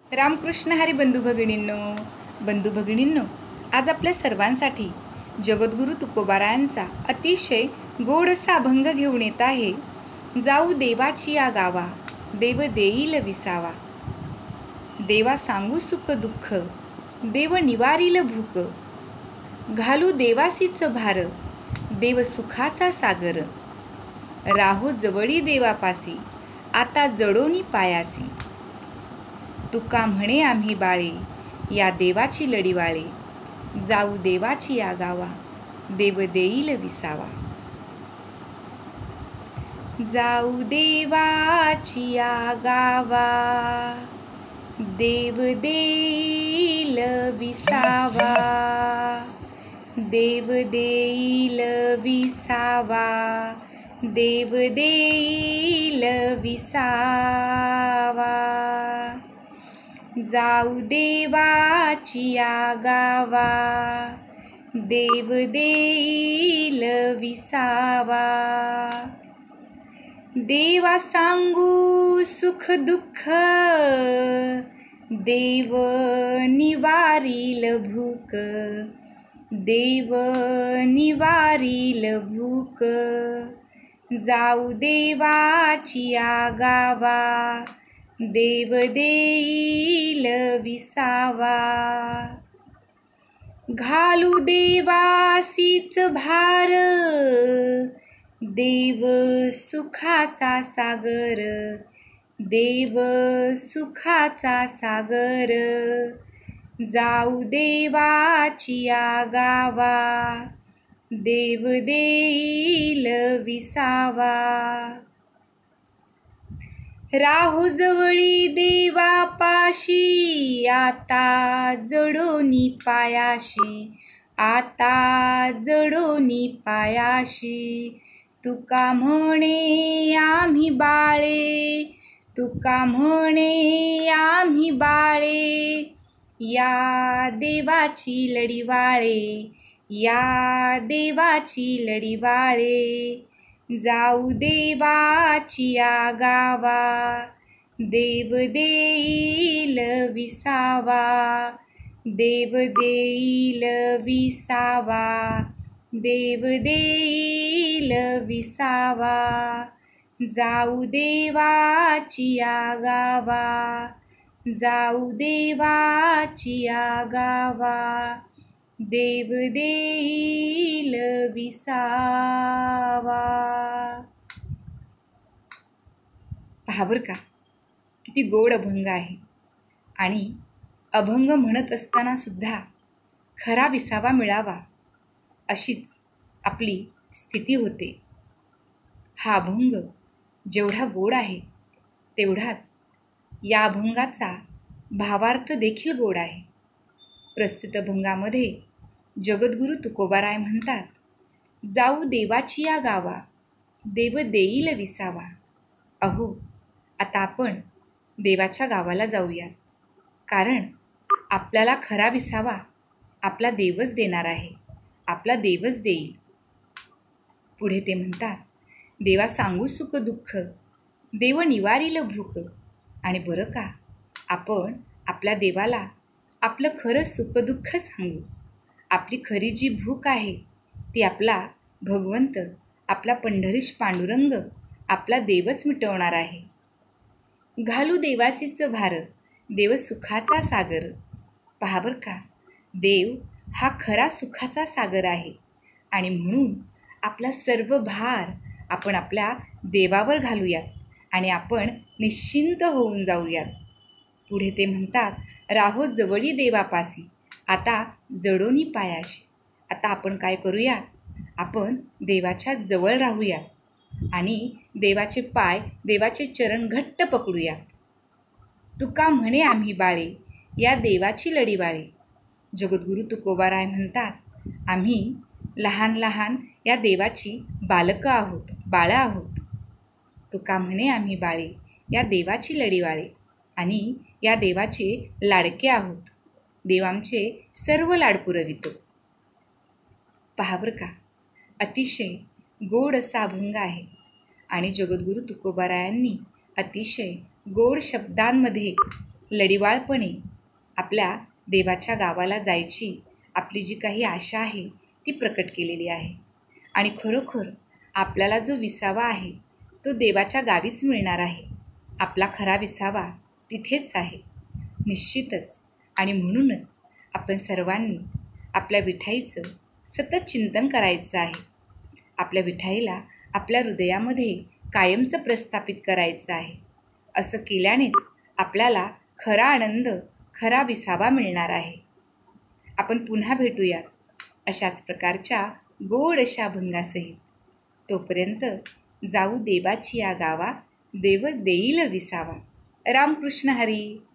रामकृष्ण हरी बंधू भगिनींनो, आज आपल्या सर्वांसाठी जगद्गुरू तुकोबारायांचा अतिशय गोडसा अभंग घेऊन येत आहे. जाऊ देवाची या गावा, देव देईल विसावा. देवा सांगू सुख दुःख, देव निवारील भूक. घालू देवासीच भार, देव सुखाचा सागर. राहो जवळी देवापासी, आता जडोनी पायासी. तुका म्हणे आम्ही बाळे, या देवाची लढीवाळे. जाऊ देवाची या गावा, देव देईल विसावा. जाऊ देवाची या गावा, देव देईल विसावा. देव देईल विसावा, देव देईल विसावा. जाऊ देवाची या गावा, देव देईल विसावा. देवा सांगू सुख दुःख, देव निवारील भूक. देव निवारील भूक. जाऊ देवाची या गावा, देव देईल विसावा. घालू देवासीच भार, देव सुखाचा सागर. देव सुखाचा सागर. जाऊ देवाची या गावा, देव देईल विसावा. राहो जवळी देवापाशी, आता जडोनी पायाशी. आता जडोनी पायाशी. तुका म्हणे आम्ही बाळे, तुका म्हणे आम्ही बाळे. या देवाची लढीवाळे, या देवाची लढीवाळे. जाऊ देवाची या गावा, देव देईल विसावा. देव देईल विसावा. देव देईल विसावा. जाऊ देवाची या गावा, जाऊ देवाची या गावा. देव देईल विसावा. पहा बरं का, किती गोड अभंग आहे. आणि अभंग म्हणत असताना सुद्धा खरा विसावा मिळावा अशीच आपली स्थिती होते. हा अभंग जेवढा गोड आहे तेवढाच या अभंगाचा भावार्थ देखील गोड आहे. प्रस्तुत अभंगामध्ये जगद्गुरू तुकोबाराय म्हणतात, जाऊ देवाची या गावा, देव देईल विसावा. अहो, आता आपण देवाच्या गावाला जाऊयात, कारण आपल्याला खरा विसावा आपला देवच देणार आहे. आपला देवच देईल. पुढे ते म्हणतात, देवा सांगू सुख दुःख, देव निवारील भूक. आणि बरं का, आपण आपल्या देवाला आपलं खरं सुखदुःख सांगू. आपली खरी जी भूक आहे ती आपला भगवंत, आपला पंढरीश पांडुरंग, आपला देवच मिटवणार आहे. घालू देवासीच भार, देव सुखाचा सागर. पहा बरं का, देव हा खरा सुखाचा सागर आहे. आणि म्हणून आपला सर्व भार आपण आपल्या देवावर घालूयात आणि आपण निश्चिंत होऊन जाऊयात. पुढे ते म्हणतात, राहो जवळी देवापासी, आता जडोनी पायाशी. आता आपण काय करूया, आपण देवाच्या जवळ राहूयात आणि देवाचे पाय, देवाचे चरण घट्ट पकडूयात. तुका म्हणे आम्ही बाळे, या देवाची लढीवाळे. जगद्गुरू तुकोबाराय म्हणतात, आम्ही लहान लहान या देवाची बालकं आहोत, बाळं आहोत. तुका म्हणे आम्ही बाळे, या देवाची लढीवाळे आणि या देवाचे लाडके आहोत. देव आमचे सर्व लाड पुरवितो. पहा बरं का, अतिशय गोड असा अभंग आहे आणि जगद्गुरू तुकोबारायांनी अतिशय गोड शब्दांमध्ये लडिवाळपणे आपल्या देवाच्या गावाला जायची आपली जी काही आशा आहे ती प्रकट केलेली आहे. आणि खरोखर आपल्याला जो विसावा आहे तो देवाच्या गावीच मिळणार आहे. आपला खरा विसावा तिथेच आहे निश्चितच. आणि म्हणूनच आपण सर्वांनी आपल्या विठाईचं सतत चिंतन करायचं आहे. आपल्या विठाईला आपल्या हृदयामध्ये कायमचं प्रस्थापित करायचं आहे. असं केल्यानेच आपल्याला खरा आनंद, खरा विसावा मिळणार आहे. आपण पुन्हा भेटूयात अशाच प्रकारच्या गोड अशा अभंगासहित. तोपर्यंत जाऊ देवाची या गावा, देव देईल विसावा. रामकृष्ण हरी.